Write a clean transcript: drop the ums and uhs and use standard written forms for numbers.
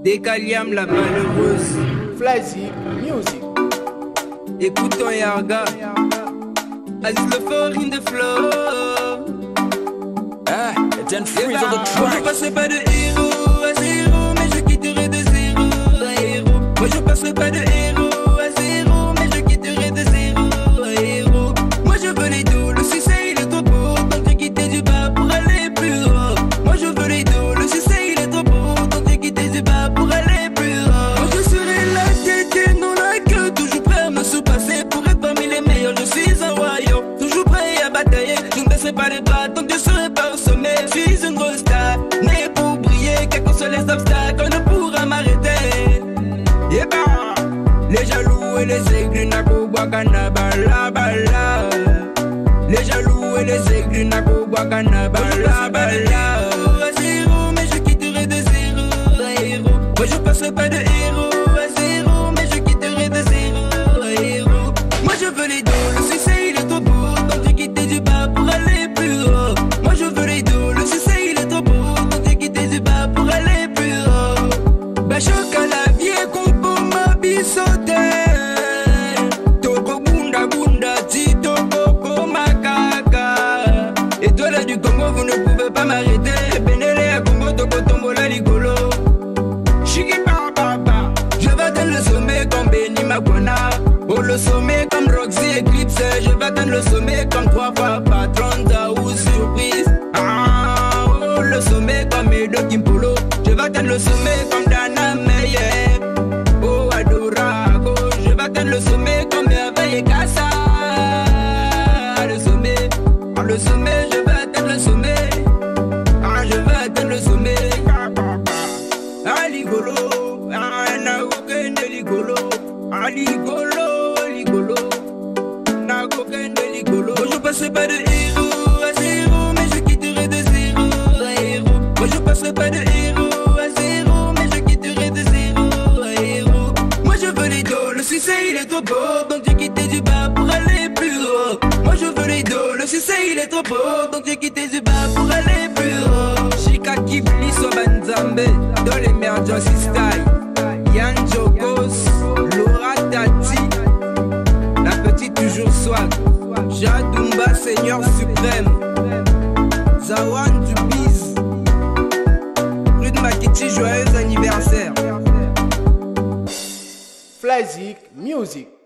Décaliam la malheureuse. Flazy Music. Écoutons Yarga. As the floor in the floor. Ah, Etienne Freeze on the Moi je track. passerai pas de héros à zéro, mais je quitterai de zéro à héros. Moi je passerai pas de héros à zéro, mais je quitterai de zéro à héros. Moi je veux les dos, le succès il est trop beau, donc j'ai quitté du bas pour aller plus haut. Moi je veux les dos, le succès il est trop beau, donc j'ai quitté du bas pour aller plus haut. Moi je serai la tête et non la queue, toujours prêt à me surpasser pour être parmi les meilleurs. Je suis un royaume, toujours prêt à batailler. Je ne baisserai pas les bras, donc je serai pas au sommet. Je suis une grosse star, née pour briller, quels que soient les obstacles, on ne pourra m'arrêter. Yeah, bah, les jaloux et les aigles n'ako boakana bala bala. Les jaloux et les aigles n'ako boakana bala bala. À zéro, mais je quitterai de zéro à héros. Moi je passerai pas de héros à zéro, mais je quitterai de zéro à héros. Moi je veux les dos, le succès il est trop beau, donc j'ai quitté du bas pour aller plus haut. Moi je veux les dos, le succès il est trop beau, donc j'ai quitté du bas pour aller plus haut. Bah choc à la vie compo ma bisote. Toko bunda bunda tito coco macaca. Étoile du Congo, vous ne pouvez pas m'arrêter. Benele à Congo, toko tombola ligolo. Chiki pa pa pa. Je vais atteindre le sommet comme Benny Makwana. Oh le sommet comme Roxy Eclipse. Je vais atteindre le sommet comme 3 fois patron ou surprise. Ah, oh le sommet comme Edo Kimpolo. Je vais atteindre le sommet comme Dana Meyer. Oh Adorago. Je vais atteindre le sommet comme Merveille et Kassa. Le sommet, je vais atteindre le sommet. Ah, je vais atteindre le sommet. Ah, ligolo. Ah, nagoken de ligolo. Ah, ligolo, ligolo. Nagoken de ligolo. Moi, je passerai pas de héros à zéro, mais je quitterai de zéro à héros. Moi, je passerai pas de héros à zéro, mais je quitterai de zéro à héros. Moi, je veux les dos, le succès il est trop beau, donc j'ai quitté du bas pour aller plus haut. Moi, je veux les dos, le succès il est trop beau, donc j'ai quitté du bas pour aller plus haut. Chika Kibli Sobanzambe, dans l'emergency style. Yann Jokos, Laura Tati, la petite toujours swag. Jadumba, Seigneur suprême. Zawan Dubiz. Rude Makiti, joyeux anniversaire. Flazy Music.